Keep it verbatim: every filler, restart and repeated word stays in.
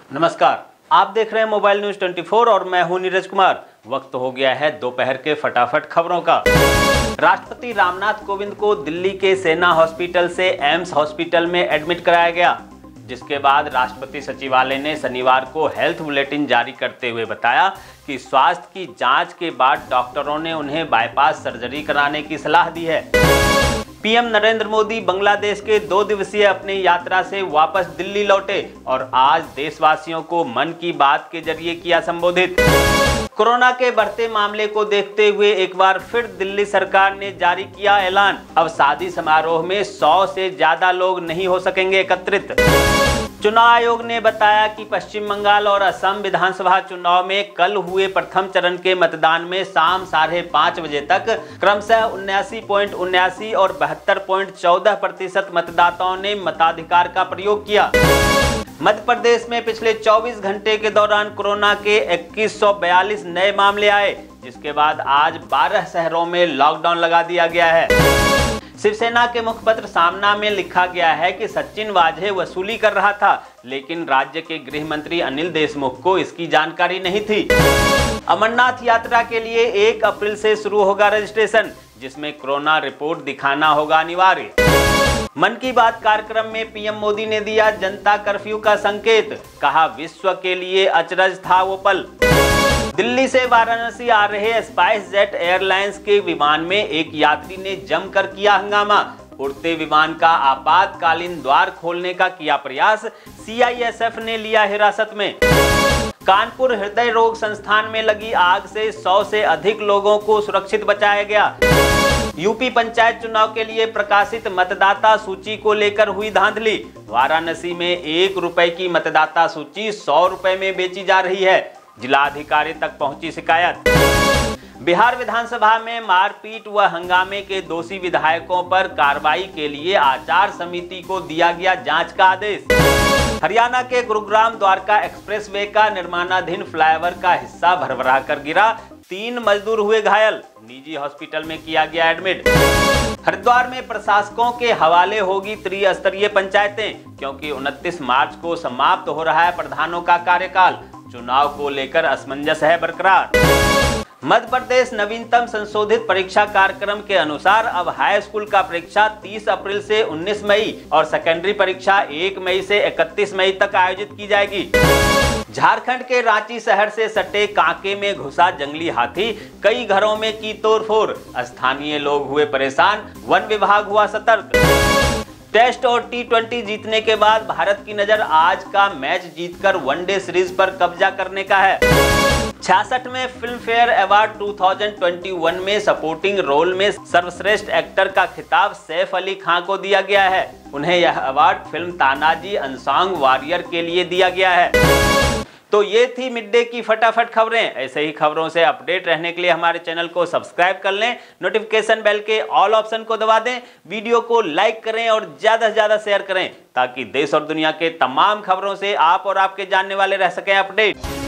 नमस्कार, आप देख रहे हैं मोबाइल न्यूज चौबीस और मैं हूं नीरज कुमार। वक्त हो गया है दोपहर के फटाफट खबरों का। राष्ट्रपति रामनाथ कोविंद को दिल्ली के सेना हॉस्पिटल से एम्स हॉस्पिटल में एडमिट कराया गया, जिसके बाद राष्ट्रपति सचिवालय ने शनिवार को हेल्थ बुलेटिन जारी करते हुए बताया कि स्वास्थ्य की जांच के बाद डॉक्टरों ने उन्हें बाईपास सर्जरी कराने की सलाह दी है। पीएम नरेंद्र मोदी बांग्लादेश के दो दिवसीय अपनी यात्रा से वापस दिल्ली लौटे और आज देशवासियों को मन की बात के जरिए किया संबोधित। कोरोना के बढ़ते मामले को देखते हुए एक बार फिर दिल्ली सरकार ने जारी किया ऐलान, अब शादी समारोह में सौ से ज्यादा लोग नहीं हो सकेंगे एकत्रित। चुनाव आयोग ने बताया कि पश्चिम बंगाल और असम विधानसभा चुनाव में कल हुए प्रथम चरण के मतदान में शाम साढ़े पाँच बजे तक क्रमशः उन्यासी पॉइंट उन्यासी और बहत्तर पॉइंट चौदह प्रतिशत मतदाताओं ने मताधिकार का प्रयोग किया। मध्य प्रदेश में पिछले चौबीस घंटे के दौरान कोरोना के इक्कीस सौ बयालीस नए मामले आए, जिसके बाद आज बारह शहरों में लॉकडाउन लगा दिया गया है। शिवसेना के मुखपत्र सामना में लिखा गया है कि सचिन वाजपेयी वसूली कर रहा था, लेकिन राज्य के गृह मंत्री अनिल देशमुख को इसकी जानकारी नहीं थी। अमरनाथ यात्रा के लिए एक अप्रैल से शुरू होगा रजिस्ट्रेशन, जिसमें कोरोना रिपोर्ट दिखाना होगा अनिवार्य। मन की बात कार्यक्रम में पीएम मोदी ने दिया जनता कर्फ्यू का संकेत, कहा विश्व के लिए अचरज था वो पल। दिल्ली से वाराणसी आ रहे स्पाइस जेट एयरलाइंस के विमान में एक यात्री ने जमकर किया हंगामा। उड़ते विमान का आपातकालीन द्वार खोलने का किया प्रयास, सीआईएसएफ ने लिया हिरासत में। कानपुर हृदय रोग संस्थान में लगी आग से सौ से अधिक लोगों को सुरक्षित बचाया गया। यूपी पंचायत चुनाव के लिए प्रकाशित मतदाता सूची को लेकर हुई धांधली। वाराणसी में एक रुपए की मतदाता सूची सौ रुपए में बेची जा रही है, जिलाधिकारी तक पहुंची शिकायत। बिहार विधानसभा में मारपीट व हंगामे के दोषी विधायकों पर कार्रवाई के लिए आचार समिति को दिया गया जांच का आदेश। हरियाणा के गुरुग्राम द्वारका एक्सप्रेसवे का निर्माणाधीन फ्लाईओवर का हिस्सा भरभरा कर गिरा, तीन मजदूर हुए घायल, निजी हॉस्पिटल में किया गया एडमिट। हरिद्वार में प्रशासकों के हवाले होगी त्रिस्तरीय पंचायतें, क्योंकि उनतीस मार्च को समाप्त हो रहा है प्रधानों का कार्यकाल। चुनाव को लेकर असमंजस है बरकरार। मध्य प्रदेश नवीनतम संशोधित परीक्षा कार्यक्रम के अनुसार अब हाई स्कूल का परीक्षा तीस अप्रैल से उन्नीस मई और सेकेंडरी परीक्षा एक मई से इकतीस मई तक आयोजित की जाएगी। झारखंड के रांची शहर से सटे कांके में घुसा जंगली हाथी, कई घरों में की तोड़फोड़, स्थानीय लोग हुए परेशान, वन विभाग हुआ सतर्क। टेस्ट और टी ट्वेंटी जीतने के बाद भारत की नजर आज का मैच जीतकर वनडे सीरीज पर कब्जा करने का है। छियासठवें फिल्म फेयर अवार्ड दो हज़ार इक्कीस में सपोर्टिंग रोल में सर्वश्रेष्ठ एक्टर का खिताब सैफ अली खान को दिया गया है। उन्हें यह award film Tanhaji unsung warrior के लिए दिया गया है। तो ये थी मिड डे की फटाफट खबरें। ऐसे ही खबरों से अपडेट रहने के लिए हमारे चैनल को सब्सक्राइब कर लें, नोटिफिकेशन बेल के ऑल ऑप्शन को दबा दें, वीडियो को लाइक करें और ज्यादा से ज्यादा शेयर करें, ताकि देश और दुनिया के तमाम खबरों से आप और आपके जानने वाले रह सकें अपडेट।